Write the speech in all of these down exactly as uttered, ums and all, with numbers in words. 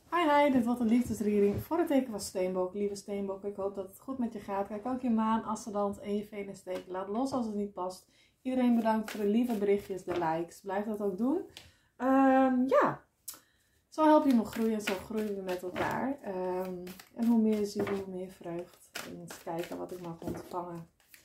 Hi hi, dit wordt een liefdesreading voor het teken van Steenbok. Lieve Steenbok, ik hoop dat het goed met je gaat. Kijk ook je maan, ascendant en je venusteken. Laat los als het niet past. Iedereen bedankt voor de lieve berichtjes, de likes. Blijf dat ook doen. Um, ja, zo help je me groeien en zo groeien we met elkaar. Um, en hoe meer ziel, hoe meer vreugd. En eens kijken wat ik mag ontvangen.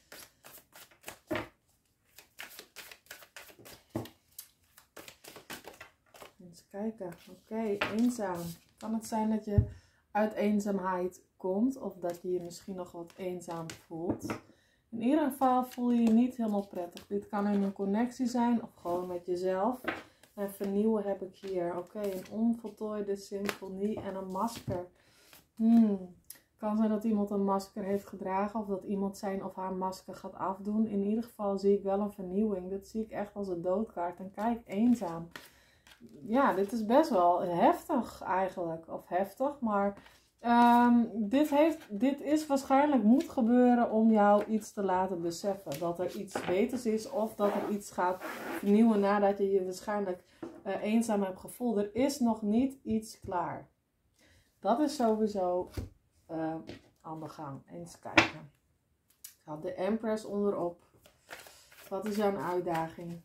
Eens kijken. Oké, okay, eenzaam. Kan het zijn dat je uit eenzaamheid komt of dat je je misschien nog wat eenzaam voelt? In ieder geval voel je je niet helemaal prettig. Dit kan in een connectie zijn of gewoon met jezelf. En vernieuwen heb ik hier. Oké, okay, een onvoltooide symfonie en een masker. Hmm. Kan zijn dat iemand een masker heeft gedragen of dat iemand zijn of haar masker gaat afdoen. In ieder geval zie ik wel een vernieuwing. Dit zie ik echt als een doodkaart. En kijk, eenzaam. Ja, dit is best wel heftig eigenlijk. Of heftig, maar um, dit, heeft, dit is waarschijnlijk moet gebeuren om jou iets te laten beseffen. Dat er iets beters is of dat er iets gaat vernieuwen nadat je je waarschijnlijk uh, eenzaam hebt gevoeld. Er is nog niet iets klaar. Dat is sowieso uh, aan de gang. Eens kijken. Ik had de Empress onderop. Wat is jouw uitdaging?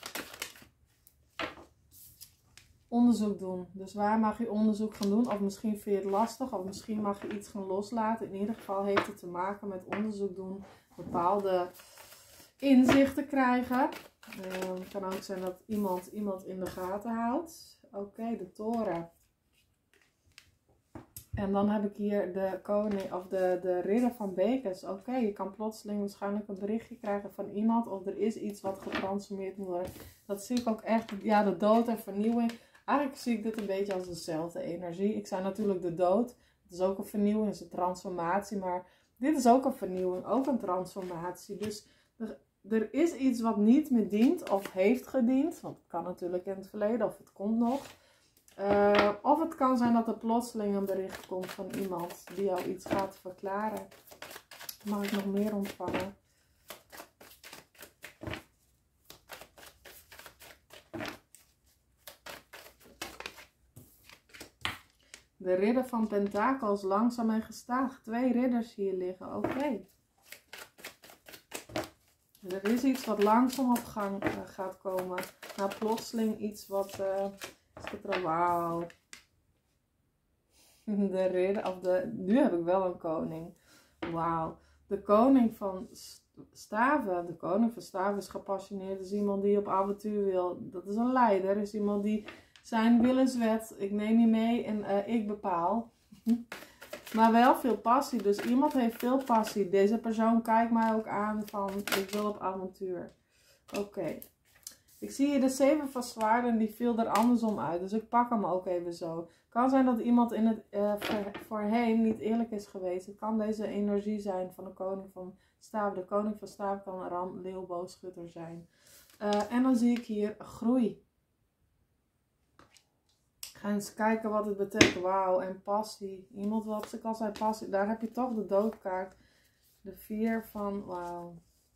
Onderzoek doen. Dus waar mag je onderzoek gaan doen? Of misschien vind je het lastig. Of misschien mag je iets gaan loslaten. In ieder geval heeft het te maken met onderzoek doen. Bepaalde inzichten krijgen. Het uh, kan ook zijn dat iemand iemand in de gaten houdt. Oké, okay, de toren. En dan heb ik hier de koning of de, de ridder van bekens. Oké, okay, je kan plotseling waarschijnlijk een berichtje krijgen van iemand. Of er is iets wat getransformeerd moet worden. Dat zie ik ook echt. Ja, de dood en vernieuwing. Eigenlijk zie ik dit een beetje als dezelfde energie. Ik zei natuurlijk de dood. Het is ook een vernieuwing, het is een transformatie. Maar dit is ook een vernieuwing, ook een transformatie. Dus er, er is iets wat niet meer dient of heeft gediend. Want het kan natuurlijk in het verleden of het komt nog. Uh, of het kan zijn dat er plotseling een bericht komt van iemand die jou iets gaat verklaren. Mag ik nog meer ontvangen? De ridder van pentakels, langzaam en gestaag. Twee ridders hier liggen, oké. Okay. Er is iets wat langzaam op gang uh, gaat komen. Nou, plotseling iets wat... Uh, Wauw. De ridder, of de, nu heb ik wel een koning. Wauw. De koning van staven. De koning van staven is gepassioneerd. Is iemand die op avontuur wil. Dat is een leider. Is iemand die zijn willenswet. Ik neem je mee en uh, ik bepaal. Maar wel veel passie. Dus iemand heeft veel passie. Deze persoon kijkt mij ook aan van ik wil op avontuur. Oké. Okay. Ik zie hier de zeven van zwaarden, die viel er andersom uit. Dus ik pak hem ook even zo. Het kan zijn dat iemand in het uh, voorheen niet eerlijk is geweest. Het kan deze energie zijn van de koning van staven. De koning van staven kan een ram, leeuw, boogschutter zijn. Uh, en dan zie ik hier groei. Ga eens kijken wat het betekent. Wauw, en passie. Iemand wat ik al zei, passie. Daar heb je toch de doodkaart. De vier van, wauw.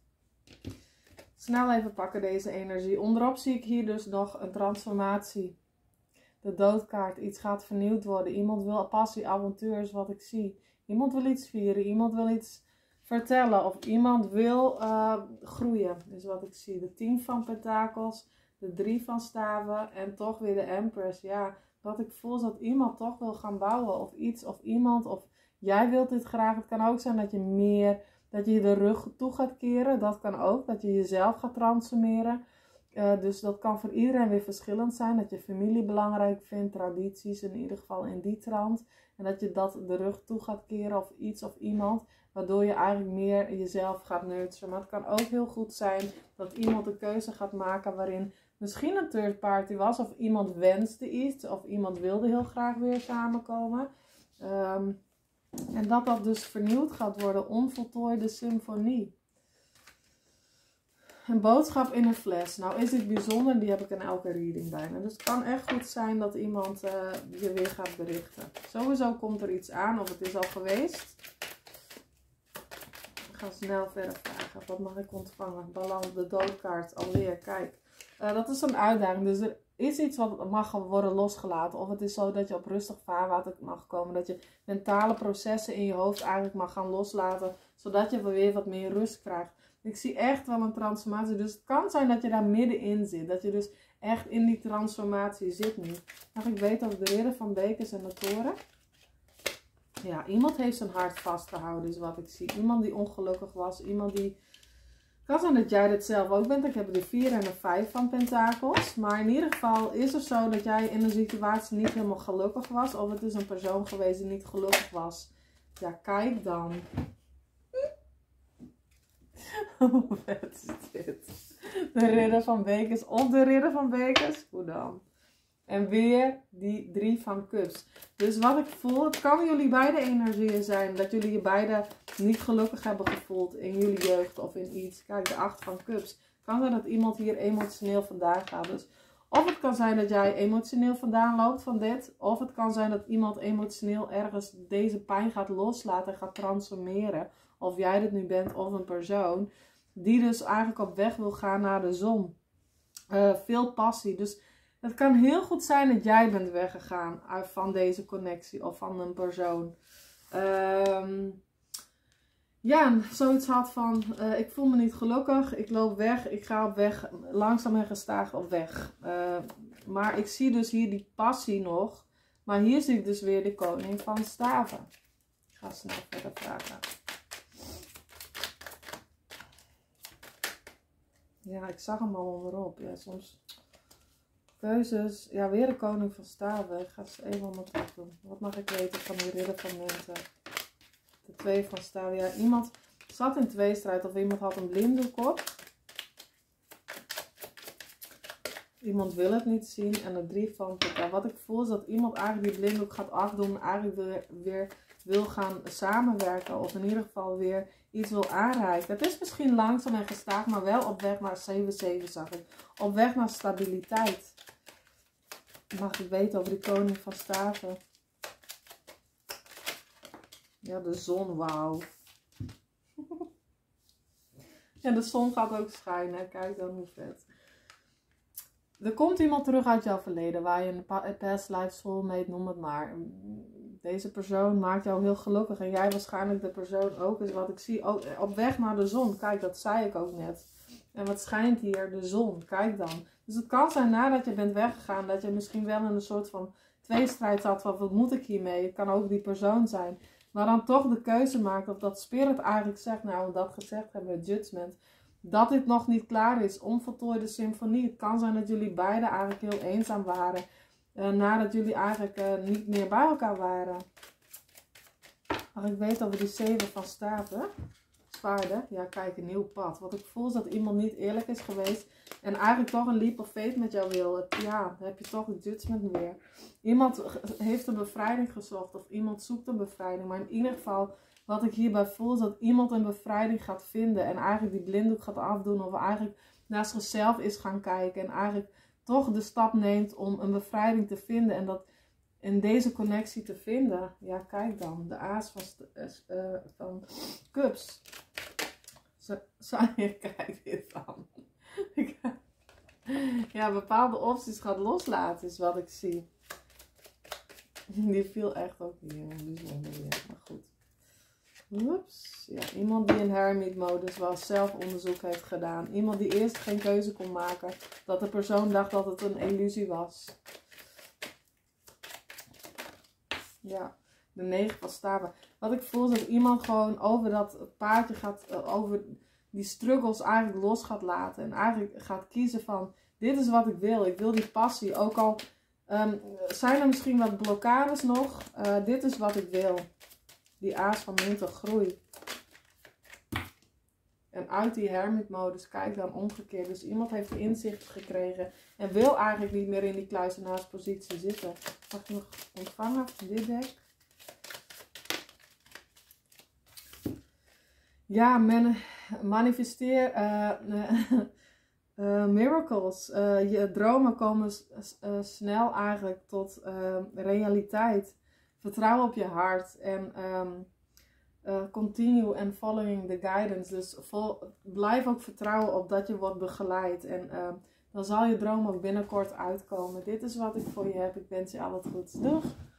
Snel even pakken deze energie. Onderop zie ik hier dus nog een transformatie. De doodkaart. Iets gaat vernieuwd worden. Iemand wil passie, avontuur is wat ik zie. Iemand wil iets vieren. Iemand wil iets vertellen. Of iemand wil uh, groeien. Is wat ik zie. De tien van pentakels. De drie van staven. En toch weer de empress. Ja, wat ik voel is dat iemand toch wil gaan bouwen. Of iets. Of iemand. Of jij wilt dit graag. Het kan ook zijn dat je meer... Dat je de rug toe gaat keren. Dat kan ook. Dat je jezelf gaat transformeren. Uh, dus dat kan voor iedereen weer verschillend zijn. Dat je familie belangrijk vindt. Tradities in ieder geval in die trant. En dat je dat de rug toe gaat keren. Of iets of iemand. Waardoor je eigenlijk meer jezelf gaat nurturen. Maar het kan ook heel goed zijn. Dat iemand een keuze gaat maken. Waarin misschien een third party was. Of iemand wenste iets. Of iemand wilde heel graag weer samenkomen. Um, En dat dat dus vernieuwd gaat worden. Onvoltooide symfonie. Een boodschap in een fles. Nou is dit bijzonder. Die heb ik in elke reading bijna. Dus het kan echt goed zijn dat iemand uh, je weer gaat berichten. Sowieso komt er iets aan. Of het is al geweest. Ik ga snel verder vragen. Wat mag ik ontvangen? Balans, de doodkaart alweer. Kijk. Uh, dat is een uitdaging. Dus er, is iets wat mag worden losgelaten. Of het is zo dat je op rustig vaarwater mag komen. Dat je mentale processen in je hoofd eigenlijk mag gaan loslaten. Zodat je weer wat meer rust krijgt. Ik zie echt wel een transformatie. Dus het kan zijn dat je daar middenin zit. Dat je dus echt in die transformatie zit nu. Mag ik weten over de ridder van bekers en de toren? Ja, iemand heeft zijn hart vastgehouden is wat ik zie. Iemand die ongelukkig was. Iemand die... Het kan zijn dat jij dit zelf ook bent. Ik heb de vier en de vijf van pentakels. Maar in ieder geval is het zo dat jij in een situatie niet helemaal gelukkig was. Of het is een persoon geweest die niet gelukkig was. Ja, kijk dan. Hoe vet is dit? De ridder van bekers of de ridder van bekers? Hoe dan? En weer die drie van cups. Dus wat ik voel, het kan jullie beide energieën zijn. Dat jullie je beide niet gelukkig hebben gevoeld in jullie jeugd of in iets. Kijk, de acht van cups. Het kan zijn dat iemand hier emotioneel vandaan gaat. Dus of het kan zijn dat jij emotioneel vandaan loopt van dit. Of het kan zijn dat iemand emotioneel ergens deze pijn gaat loslaten en gaat transformeren. Of jij dit nu bent of een persoon. Die dus eigenlijk op weg wil gaan naar de zon. Uh, veel passie. Dus het kan heel goed zijn dat jij bent weggegaan van deze connectie of van een persoon. Um, ja, zoiets had van, uh, ik voel me niet gelukkig, ik loop weg, ik ga op weg, langzaam en gestaag op weg. Uh, maar ik zie dus hier die passie nog, maar hier zie ik dus weer de koning van staven. Ik ga snel verder vragen. Ja, ik zag hem al onderop. Ja, soms... Keuzes. Ja, weer de koning van staven. Ik ga ze even onder terug doen. Wat mag ik weten van die ridder van munten? De twee van staven. Ja, iemand zat in tweestrijd of iemand had een blinddoek op. Iemand wil het niet zien. En de drie van ja, wat ik voel is dat iemand eigenlijk die blinddoek gaat afdoen. Eigenlijk weer, weer wil gaan samenwerken. Of in ieder geval weer iets wil aanreiken. Het is misschien langzaam en gestaag, maar wel op weg naar zeven zeven zag ik. Op weg naar stabiliteit. Mag ik weten over de koning van staven? Ja, de zon, wauw. Ja, de zon gaat ook schijnen. Kijk dan hoe vet. Er komt iemand terug uit jouw verleden, waar je een past life soulmate, noem het maar. Deze persoon maakt jou heel gelukkig en jij waarschijnlijk de persoon ook, is wat ik zie. Oh, op weg naar de zon, kijk, dat zei ik ook net. En wat schijnt hier? De zon, kijk dan. Dus het kan zijn nadat je bent weggegaan, dat je misschien wel in een soort van tweestrijd zat van wat moet ik hiermee? Het kan ook die persoon zijn. Maar dan toch de keuze maakt, of dat spirit eigenlijk zegt, nou dat gezegd hebben, judgment. Dat dit nog niet klaar is, onvoltooide symfonie. Het kan zijn dat jullie beiden eigenlijk heel eenzaam waren. Uh, nadat jullie eigenlijk uh, niet meer bij elkaar waren. Mag ik weten over die zeven van staven? Zwaarden. Ja, kijk, een nieuw pad. Wat ik voel is dat iemand niet eerlijk is geweest. En eigenlijk toch een leap of faith met jou wil. Ja, dan heb je toch een judgment weer. Iemand heeft een bevrijding gezocht. Of iemand zoekt een bevrijding. Maar in ieder geval, wat ik hierbij voel is dat iemand een bevrijding gaat vinden. En eigenlijk die blinddoek gaat afdoen. Of eigenlijk naar zichzelf is gaan kijken. En eigenlijk toch de stap neemt om een bevrijding te vinden. En dat in deze connectie te vinden. Ja, kijk dan. De aas van, uh, van cups. Zo, zo, kijk dit dan. Ja, bepaalde opties gaat loslaten is wat ik zie. Die viel echt ook weer bijzonder weer. Maar goed. Oeps. Ja, iemand die in hermit modus was, zelf onderzoek heeft gedaan. Iemand die eerst geen keuze kon maken. Dat de persoon dacht dat het een illusie was. Ja, de negen van staven. Wat ik voel is dat iemand gewoon over dat paardje gaat, over die struggles eigenlijk los gaat laten. En eigenlijk gaat kiezen van, dit is wat ik wil. Ik wil die passie. Ook al um, zijn er misschien wat blokkades nog. Uh, dit is wat ik wil. Die aas van munten, groei. En uit die hermitmodus, kijk dan omgekeerd. Dus iemand heeft de inzicht gekregen. En wil eigenlijk niet meer in die kluizenaarspositie zitten. Mag ik nog ontvangen van dit dek? Ja, man, manifesteer uh, uh, miracles. Uh, je dromen komen uh, snel eigenlijk tot uh, realiteit. Vertrouw op je hart. En um, uh, continue and following the guidance. Dus vol, blijf ook vertrouwen op dat je wordt begeleid. En uh, dan zal je droom ook binnenkort uitkomen. Dit is wat ik voor je heb. Ik wens je al het goeds. Doeg!